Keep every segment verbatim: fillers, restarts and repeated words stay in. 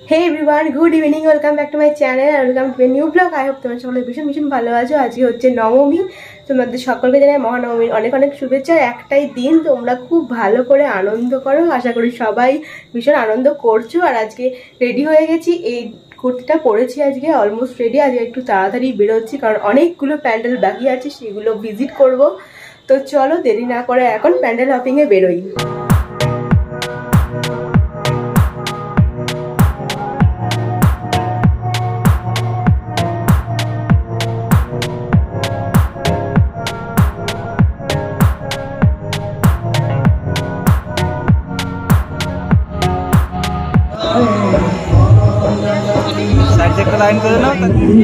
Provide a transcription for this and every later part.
Hey everyone, good evening. Welcome back to my channel and welcome to a new vlog. I hope তোমরা সকলে ভীষণ ভীষণ ভালো আছো। আজকে হচ্ছে নবমী। তোমাদের সকলকে জানাই মহানবমীর অনেক অনেক শুভেচ্ছা। একটাই দিন, তোমরা খুব ভালো করে আনন্দ করো। আশা করি সবাই ভীষণ আনন্দ করছো। আর আজকে রেডি হয়ে গেছি, এই কুর্তিটা পরেছি আজকে, অলমোস্ট রেডি। আজকে একটু তাড়াতাড়ি বেরোচ্ছি কারণ অনেকগুলো প্যান্ডেল বাকি আছে, সেগুলো ভিজিট করব। তো চলো দেরি না করে এখন প্যান্ডেল হপিং এ বেরোই। लाइन कर देना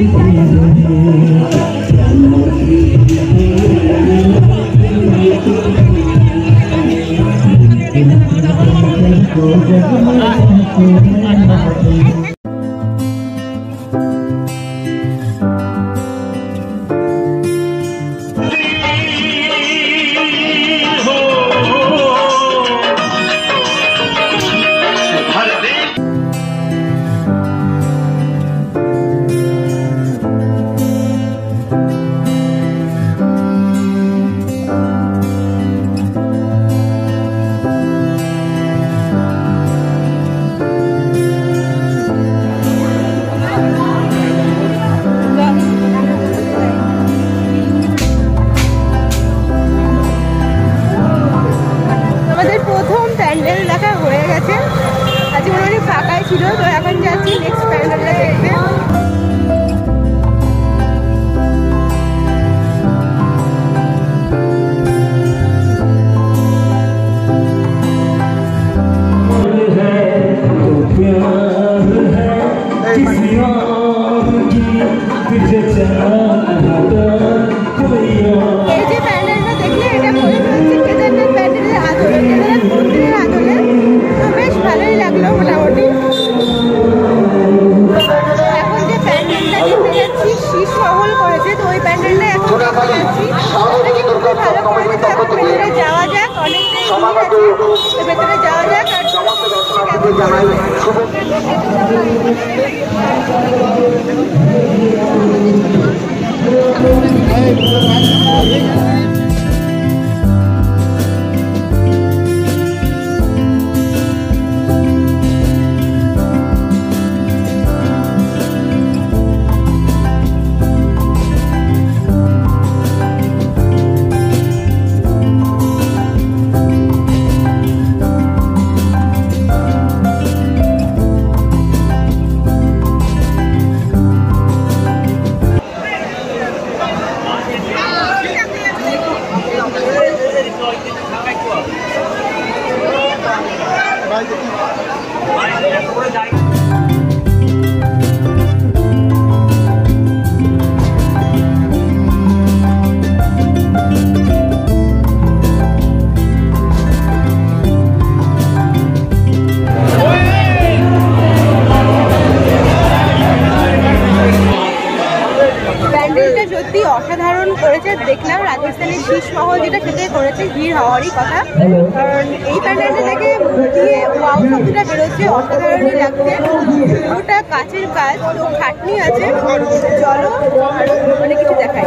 ছিল। তো এখন যাচ্ছি নেক্সট প্যান্ডেলটা দেখতে। এই যে প্যান্ডেলটা দেখলে, এটা মনে হচ্ছে কেদারনাথ প্যান্ডেলের আদলে, কেদারনাথ মন্দিরের আদলে। তো বেশ ভালোই লাগলো মোটামুটি। এখন যে প্যান্ডেলটা দেখতে যাচ্ছি, শীষ মহল করেছে, তো ওই প্যান্ডেলটা এখন দেখতে যাচ্ছি। খুবই ভালো করেছে। তো এখন ভেতরে যাওয়া যাক, অনেকটাই ভিড় আছে, তো ভেতরে যাওয়া যাক আর অসাধারণ করেছে। দেখলাম রাজস্থানের শীষ মহল যেটা, সেটাই করেছে, ভিড় হওয়ারই কথা। কারণ এই প্যান্ডেলটা থেকে দিয়ে ওয়াও শব্দটা বেরোচ্ছে, অসাধারণই লাগছে। পুরোটা কাচের কাজ, তো খাটনি আছে। চলো আরো অনেক কিছু দেখাই।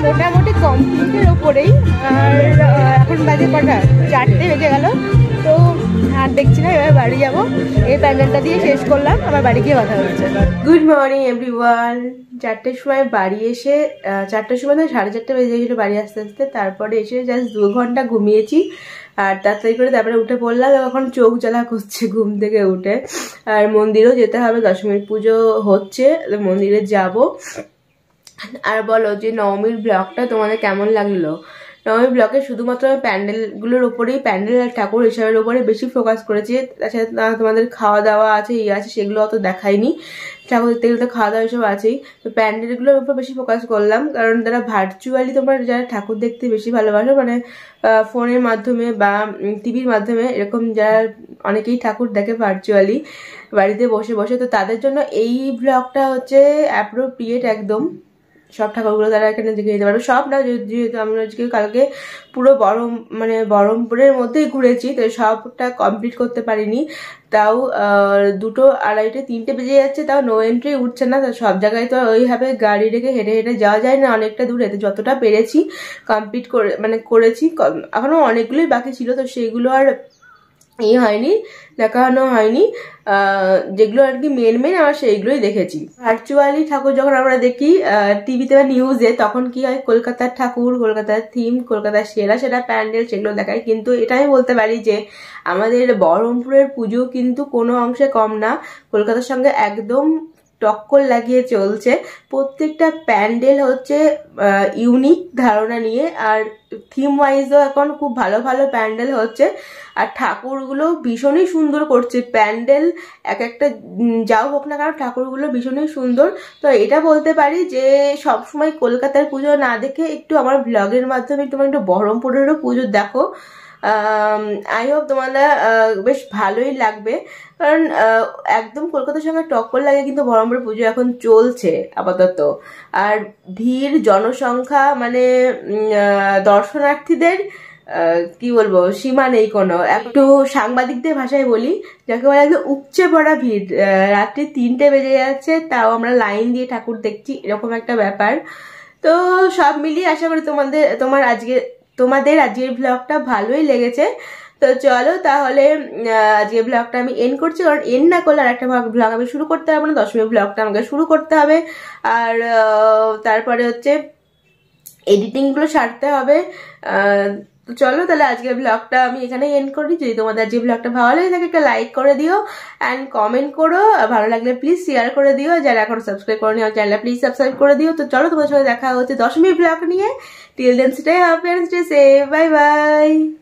মোটামুটি কমপ্লিটের ওপরেই। আর এখন বাজে কটা, চারটে বেজে গেল। তো আর দেখছি না, এবার বাড়ি যাবো। এই প্যান্ডেলটা দিয়ে শেষ করলাম, আবার বাড়ি গিয়ে কথা হচ্ছে। Good morning everyone. চারটের সময় বাড়ি এসে, চারটের সময় না সাড়ে চারটে বেজে গেছিলো বাড়ি আসতে আসতে। তারপরে এসে জাস্ট দু ঘন্টা ঘুমিয়েছি আর তাড়াতাড়ি করে তারপরে উঠে পড়লাম। এখন চোখ জ্বালা করছে ঘুম থেকে উঠে। আর মন্দিরেও যেতে হবে, দশমীর পুজো হচ্ছে, মন্দিরে যাব। আর বলো যে নবমীর ব্লগটা তোমাদের কেমন লাগলো? নবমী ব্লগে শুধুমাত্র আমি প্যান্ডেলগুলোর ওপরেই, প্যান্ডেল আর ঠাকুর হিসাবের ওপরে বেশি ফোকাস করেছি। তাছাড়া তোমাদের খাওয়া দাওয়া আছে, ইয়ে আছে, সেগুলো অত দেখাইনি। ঠাকুর দেখতে গেলে তো খাওয়া দাওয়া এসব আছেই, তো প্যান্ডেলগুলোর উপর বেশি ফোকাস করলাম। কারণ তারা ভার্চুয়ালি তোমার যারা ঠাকুর দেখতে বেশি ভালোবাসো, মানে ফোনের মাধ্যমে বা টিভির মাধ্যমে, এরকম যারা অনেকেই ঠাকুর দেখে ভার্চুয়ালি বাড়িতে বসে বসে, তো তাদের জন্য এই ব্লগটা হচ্ছে অ্যাপ্রোপ্রিয়েট একদম। সব ঠাকুরগুলো তারা এখানে দেখে নিতে পারবে। সব না, যেহেতু আমরা আজকে কালকে পুরো বহরম মানে বহরমপুরের মধ্যেই ঘুরেছি, তো সবটা কমপ্লিট করতে পারিনি। তাও দুটো আড়াইটে তিনটে বেজে যাচ্ছে, তাও নো এন্ট্রি উঠছে না। সব জায়গায় তো ওইভাবে গাড়ি রেখে হেঁটে হেঁটে যাওয়া যায় না, অনেকটা দূরে। তো যতটা পেরেছি কমপ্লিট করে মানে করেছি। এখনো অনেকগুলোই বাকি ছিল, তো সেইগুলো আর এই হয়নি, দেখানো হয়নি। যেগুলো আর কি মেন মেন আমার সেইগুলোই দেখেছি। ভার্চুয়ালি ঠাকুর যখন আমরা দেখি টিভিতে বা নিউজে, তখন কি হয়, কলকাতার ঠাকুর, কলকাতার থিম, কলকাতার সেরা সেরা প্যান্ডেল, সেগুলো দেখায়। কিন্তু এটা আমি বলতে পারি যে আমাদের বহরমপুরের পুজো কিন্তু কোনো অংশে কম না, কলকাতার সঙ্গে একদম টক্কর লাগিয়ে চলছে। প্রত্যেকটা প্যান্ডেল হচ্ছে ইউনিক ধারণা নিয়ে, আর থিম ওয়াইজও এখন খুব ভালো ভালো প্যান্ডেল হচ্ছে। আর ঠাকুরগুলো ভীষণই সুন্দর করছে প্যান্ডেল, এক একটা যাও হোক না কারণ ঠাকুরগুলো ভীষণই সুন্দর। তো এটা বলতে পারি যে সবসময় কলকাতার পুজো না দেখে একটু আমার ব্লগের মাধ্যমে তোমার একটু বহরমপুরেরও পুজো দেখো। আই হোপ তোমাদের বেশ ভালোই লাগবে, কারণ একদম কলকাতার সঙ্গে টক্কর লাগে কিন্তু বহরমপুরের পুজো এখন চলছে আপাতত। আর ভিড়, জনসংখ্যা, মানে দর্শনার্থীদের কি বলবো, সীমা নেই কোনো। একটু সাংবাদিকদের ভাষায় বলি, যাকে বলে একদম উপচে পড়া ভিড়। রাত্রি তিনটে বেজে যাচ্ছে, তাও আমরা লাইন দিয়ে ঠাকুর দেখছি, এরকম একটা ব্যাপার। তো সব মিলিয়ে আশা করি তোমাদের তোমার আজকে তোমাদের আজকের ব্লগটা ভালোই লেগেছে। তো চলো তাহলে আজকের ব্লগটা আমি এন্ড করছি, কারণ এন্ড না করলে আর একটা ব্লগ আমি শুরু করতে পারবো না। দশমী ব্লগটা আমাকে শুরু করতে হবে, আর তারপরে হচ্ছে এডিটিংগুলো সারতে হবে। তো চলো তাহলে আজকের ব্লগটা আমি এখানে এন্ড করি। যদি তোমাদের যে ব্লগটা ভালো লাগে থাকে একটা লাইক করে দিও অ্যান্ড কমেন্ট করো, ভালো লাগলে প্লিজ শেয়ার করে দিও। যারা এখন সাবস্ক্রাইব করে নিও চ্যানেলটা প্লিজ সাবস্ক্রাইব করে দিও। তো চলো তোমাদের সাথে দেখা হচ্ছে দশমী ব্লগ নিয়ে। Till then stay happy and stay safe, bye by.